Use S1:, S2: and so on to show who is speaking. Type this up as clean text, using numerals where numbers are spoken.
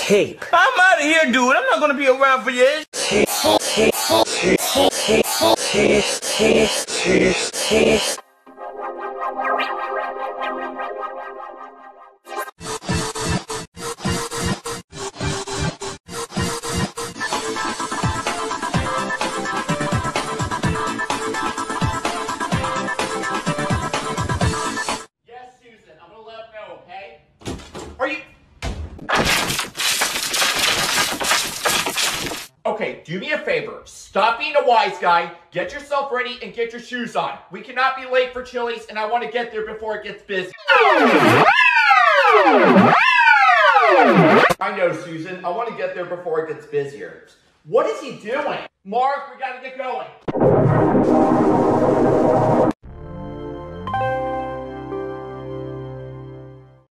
S1: tape.
S2: I'm out of here, dude. I'm not gonna be around for this.
S3: Yes, Susan, I'm gonna let him know, okay? Are you... Okay, do me a favor. Stop being a wise guy, get yourself ready, and get your shoes on. We cannot be late for Chili's, and I want to get there before it gets busy. I know, Susan. I want to get there before it gets busier. What is he doing? Mark, we gotta get going.